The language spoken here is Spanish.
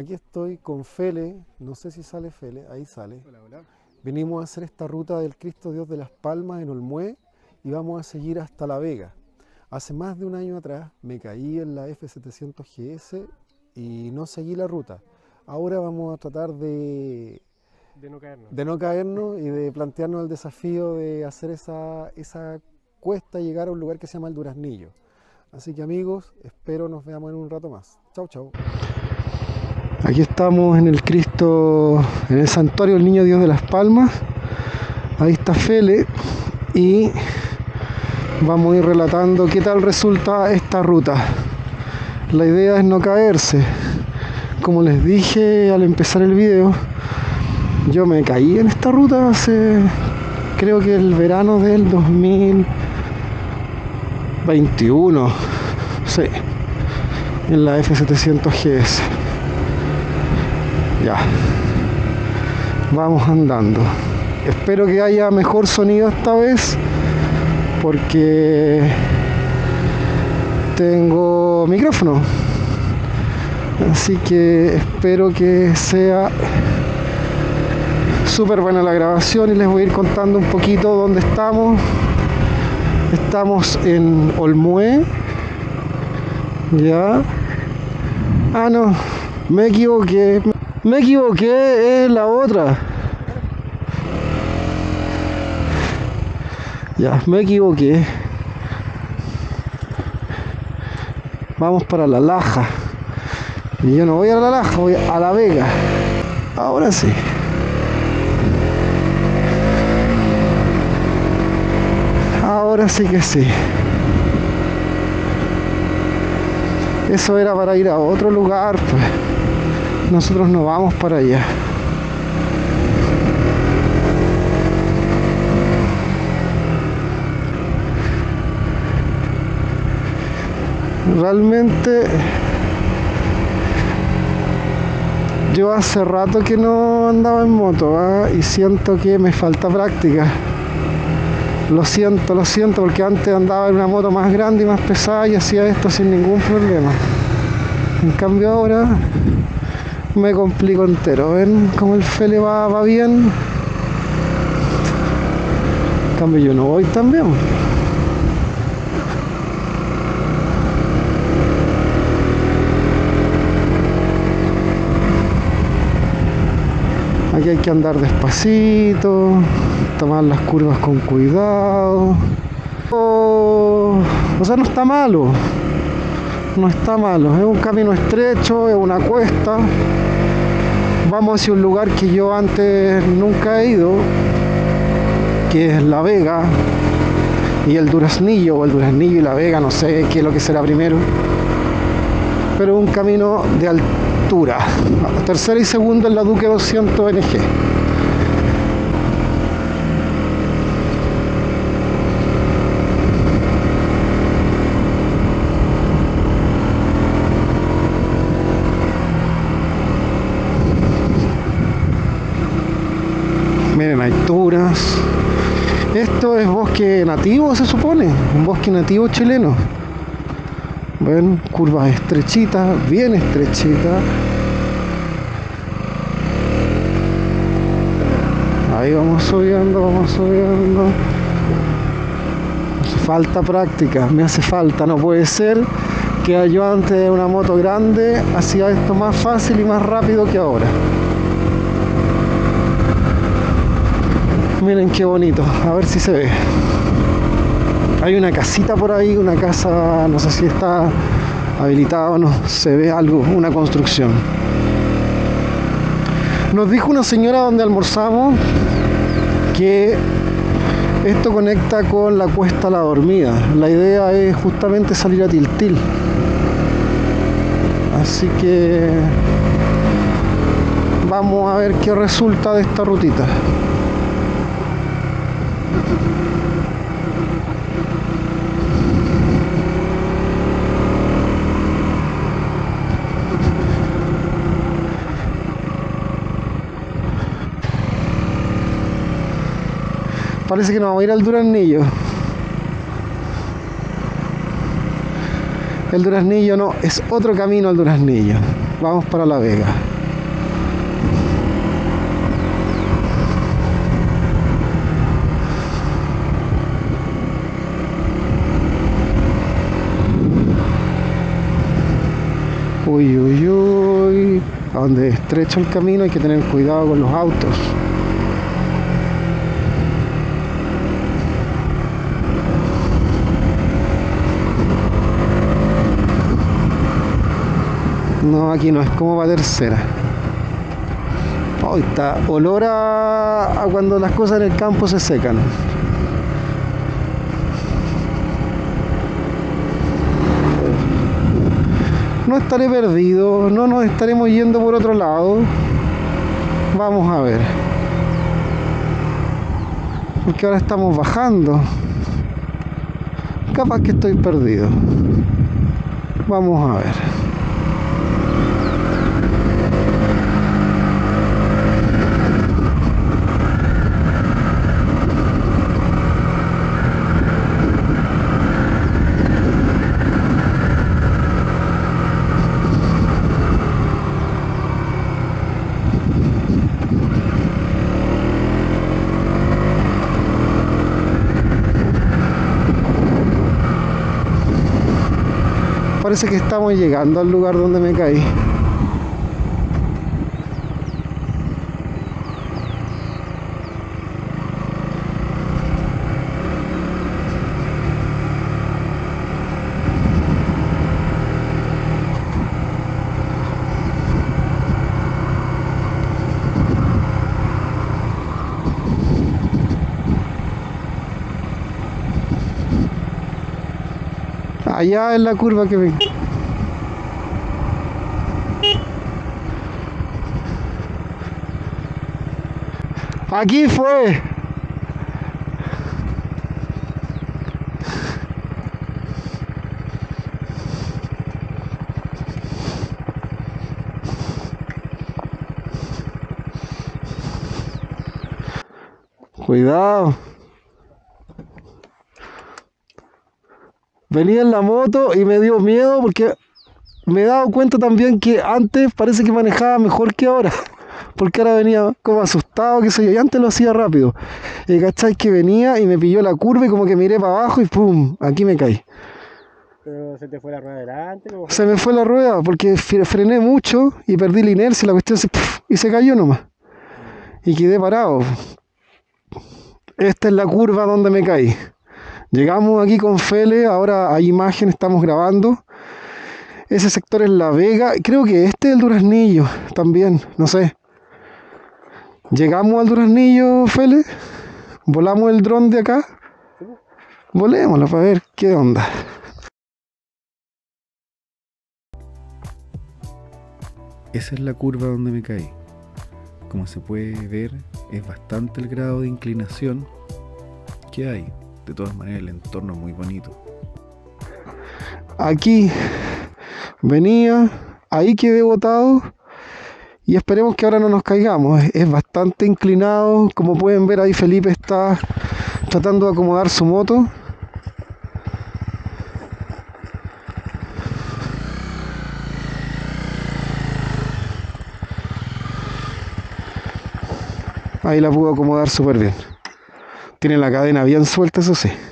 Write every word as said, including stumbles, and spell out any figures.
Aquí estoy con Fele, no sé si sale Fele, ahí sale. Hola, hola. Venimos a hacer esta ruta del Cristo Dios de las Palmas en Olmué y vamos a seguir hasta La Vega. Hace más de un año atrás me caí en la F setecientos G S y no seguí la ruta. Ahora vamos a tratar de, De no caernos. de no caernos y de plantearnos el desafío de hacer esa, esa cuesta y llegar a un lugar que se llama el Duraznillo. Así que amigos, espero nos veamos en un rato más. Chau, chau. Aquí estamos en el Cristo, en el santuario del Niño Dios de las Palmas. Ahí está Fele y vamos a ir relatando qué tal resulta esta ruta. La idea es no caerse. Como les dije al empezar el video, yo me caí en esta ruta hace, creo que el verano del dos mil veintiuno, sí, en la F setecientos G S. Ya, vamos andando. Espero que haya mejor sonido esta vez, porque tengo micrófono, así que espero que sea súper buena la grabación y les voy a ir contando un poquito dónde estamos. Estamos en Olmué. Ya. Ah, no, me equivoqué. Me equivoqué, es la otra. Ya, me equivoqué. Vamos para La Laja. Y yo no voy a La Laja, voy a La Vega. Ahora sí. Ahora sí que sí. Eso era para ir a otro lugar, pues. Nosotros no vamos para allá. Realmente yo hace rato que no andaba en moto, ¿eh? Y siento que me falta práctica. Lo siento, lo siento, porque antes andaba en una moto más grande y más pesada y hacía esto sin ningún problema. En cambio ahora me complico entero. ¿Ven cómo el Fele va, va bien? En cambio yo no voy tan bien. Aquí hay que andar despacito, tomar las curvas con cuidado. Oh, o sea, no está malo. No está malo, es un camino estrecho, es una cuesta. Vamos hacia un lugar que yo antes nunca he ido, que es La Vega y el Duraznillo, o el Duraznillo y La Vega, no sé qué es lo que será primero. Pero un camino de altura. Tercera y segunda en la Duque doscientos N G. Miren, hay turas. Esto es bosque nativo, se supone, un bosque nativo chileno. Ven, curvas estrechitas, bien estrechitas. Ahí vamos subiendo, vamos subiendo. Hace falta práctica, me hace falta. No puede ser que yo antes de una moto grande hacía esto más fácil y más rápido que ahora. Miren qué bonito, a ver si se ve. Hay una casita por ahí, una casa, no sé si está habilitada o no, se ve algo, una construcción. Nos dijo una señora donde almorzamos que esto conecta con la Cuesta La Dormida. La idea es justamente salir a Tiltil. Así que vamos a ver qué resulta de esta rutita. Parece que nos vamos a ir al Duraznillo. El Duraznillo no, es otro camino al Duraznillo. Vamos para La Vega. Uy, uy, uy. A donde es estrecho el camino hay que tener cuidado con los autos. No, aquí no es como para tercera. Oh, está olor a, a cuando las cosas en el campo se secan. No estaré perdido, no nos estaremos yendo por otro lado. Vamos a ver. Porque ahora estamos bajando. Capaz que estoy perdido. Vamos a ver. Parece que estamos llegando al lugar donde me caí. Allá en la curva que ven. Aquí fue. Cuidado. Venía en la moto y me dio miedo porque me he dado cuenta también que antes parece que manejaba mejor que ahora. Porque ahora venía como asustado, qué sé yo, y antes lo hacía rápido. Y cachai que venía y me pilló la curva y como que miré para abajo y pum, aquí me caí. ¿Pero se te fue la rueda adelante? ¿O? Se me fue la rueda porque frené mucho y perdí la inercia y la cuestión se, puf, y se cayó nomás. Y quedé parado. Esta es la curva donde me caí. Llegamos aquí con Fele, ahora hay imagen, estamos grabando. Ese sector es La Vega, creo que este es el Duraznillo también, no sé. Llegamos al Duraznillo, Fele, volamos el dron de acá, volémoslo para ver qué onda. Esa es la curva donde me caí. Como se puede ver, es bastante el grado de inclinación que hay. De todas maneras, el entorno es muy bonito. Aquí venía, ahí quedé botado y esperemos que ahora no nos caigamos. Es bastante inclinado, como pueden ver ahí Felipe está tratando de acomodar su moto. Ahí la pudo acomodar súper bien. Tiene la cadena bien suelta, eso sí.